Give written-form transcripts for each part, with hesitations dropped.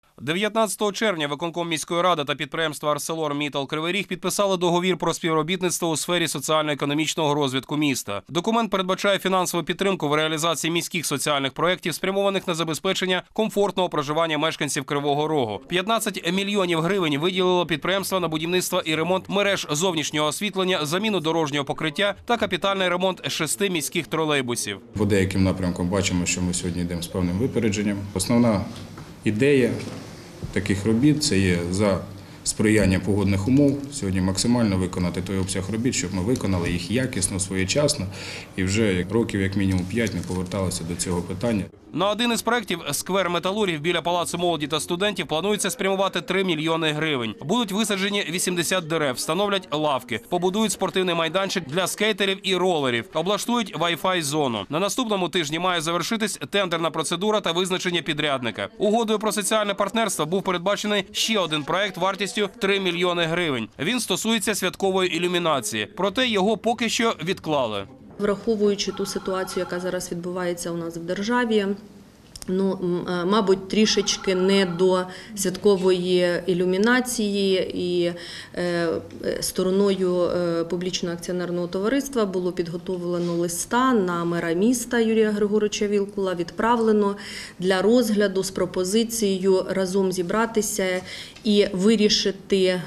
19 червня виконком міської ради та підприємства «ArcelorMittal Кривий Ріг» підписали договір про співробітництво у сфері соціально-економічного розвитку міста. Документ передбачає фінансову підтримку в реалізації міських соціальних проєктів, спрямованих на забезпечення комфортного проживання мешканців Кривого Рогу. 15 мільйонів гривень виділило підприємство на будівництво і ремонт мереж зовнішнього освітлення, заміну дорожнього покриття та капітальний ремонт 6 міських тролейбусів. По деяким напрямкам бачимо, що ми сьогодні йдемо з певним випередженням. Основна ідея таких робіт – це є за сприяння погодних умов сьогодні максимально виконати той обсяг робіт, щоб ми виконали їх якісно, своєчасно і вже років як мінімум 5 не поверталися до цього питання. На один із проєктів «Сквер металургів» біля Палацу молоді та студентів планується спрямувати 3 мільйони гривень. Будуть висаджені 80 дерев, встановлять лавки, побудують спортивний майданчик для скейтерів і ролерів, облаштують Wi-Fi зону. На наступному тижні має завершитись тендерна процедура та визначення підрядника. Угодою про соціальне партнерство був передбачений ще один проєкт вартістю 3 мільйони гривень. Він стосується святкової ілюмінації, проте його поки що відклали. Враховуючи ту ситуацію, яка зараз відбувається у нас в державі, мабуть, трішечки не до святкової ілюмінації, і стороною публічного акціонерного товариства було підготовлено листа на мера міста Юрія Григоровича Вілкула, відправлено для розгляду з пропозицією разом зібратися і вирішити,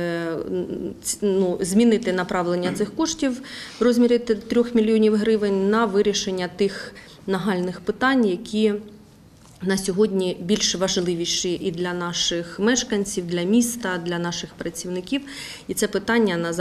змінити направлення цих коштів в розмірі 3 мільйонів гривень на вирішення тих нагальних питань, які на сьогодні більш важливіші і для наших мешканців, для міста, для наших працівників. І це питання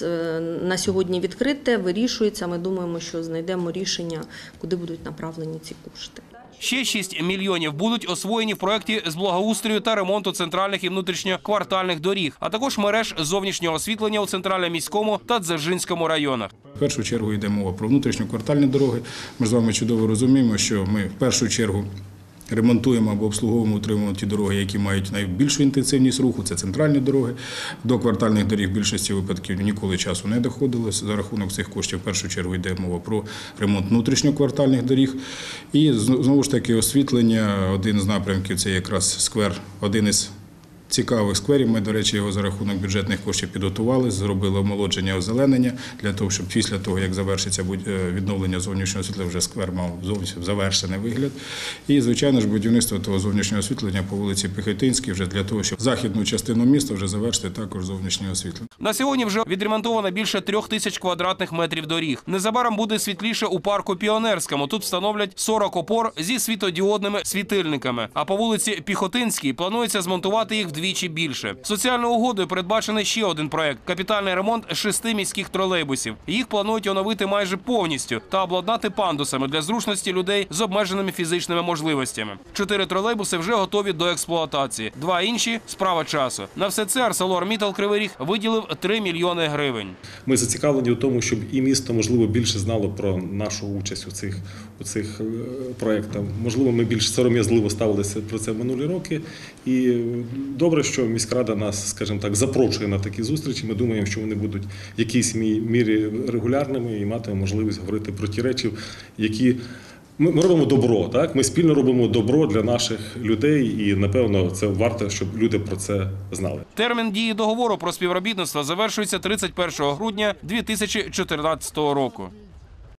на сьогодні відкрите, вирішується. Ми думаємо, що знайдемо рішення, куди будуть направлені ці кошти. Ще 6 мільйонів будуть освоєні в проєкті з благоустрою та ремонту центральних і внутрішньоквартальних доріг, а також мереж зовнішнього освітлення у Центрально-міському та Дзержинському районах. В першу чергу йде мова про внутрішньоквартальні дороги. Ми з вами чудово розуміємо, що ми в першу чергу ремонтуємо або обслуговуємо, утримуємо ті дороги, які мають найбільшу інтенсивність руху, це центральні дороги. До квартальних доріг в більшості випадків ніколи часу не доходилось. За рахунок цих коштів в першу чергу йде мова про ремонт внутрішньоквартальних доріг. І знову ж таки освітлення, один з напрямків – це якраз сквер, один із цікавих скверів. Ми, до речі, його за рахунок бюджетних коштів підготували, зробили омолодження, озеленення, для того, щоб після того, як завершиться відновлення зовнішнього освітлення, вже сквер мав зовсім завершений вигляд. І, звичайно ж, будівництво того зовнішнього освітлення по вулиці Піхотинській, вже для того, щоб західну частину міста вже завершити також зовнішнє освітлення. На сьогодні вже відремонтовано більше 3000 квадратних метрів доріг. Незабаром буде світліше у парку Піонерському. Тут встановлять 40 опор зі світодіодними світильниками. А по вулиці Піхотинській планується змонтувати їх вдвічі більше. Соціальною угодою передбачений ще один проєкт – капітальний ремонт 6 міських тролейбусів. Їх планують оновити майже повністю та обладнати пандусами для зручності людей з обмеженими фізичними можливостями. 4 тролейбуси вже готові до експлуатації. 2 інші – справа часу. На все це ArcelorMittal Кривий Ріг виділив 3 мільйони гривень. Ми зацікавлені у тому, щоб і місто, можливо, більше знало про нашу участь у цих проєктах. Можливо, ми більш сором'язливо ставилися про це в минулі роки. І добре, що міськрада нас, скажімо так, запрошує на такі зустрічі. Ми думаємо, що вони будуть в якійсь мірі регулярними і матимемо можливість говорити про ті речі, які ми робимо добро, так? Ми спільно робимо добро для наших людей і, напевно, це варто, щоб люди про це знали. Термін дії договору про співробітництво завершується 31 грудня 2014 року.